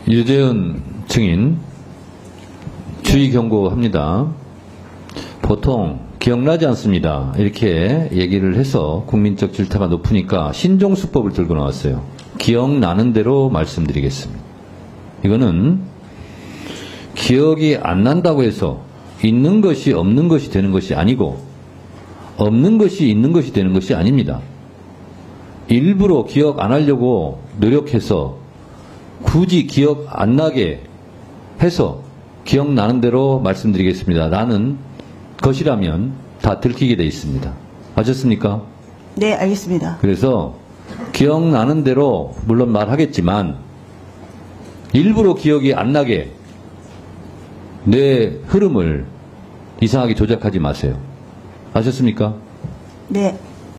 유재은 증인 주의 경고합니다. 보통 기억나지 않습니다. 이렇게 얘기를 해서 국민적 질타가 높으니까 신종수법을 들고 나왔어요. 기억나는 대로 말씀드리겠습니다. 이거는 기억이 안 난다고 해서 있는 것이 없는 것이 되는 것이 아니고 없는 것이 있는 것이 되는 것이 아닙니다. 일부러 기억 안 하려고 노력해서 굳이 기억 안 나게 해서 기억나는 대로 말씀드리겠습니다. 라는 것이라면 다 들키게 돼 있습니다. 아셨습니까? 네, 알겠습니다. 그래서 기억나는 대로 물론 말하겠지만 일부러 기억이 안 나게 뇌 흐름을 이상하게 조작하지 마세요. 아셨습니까? 네.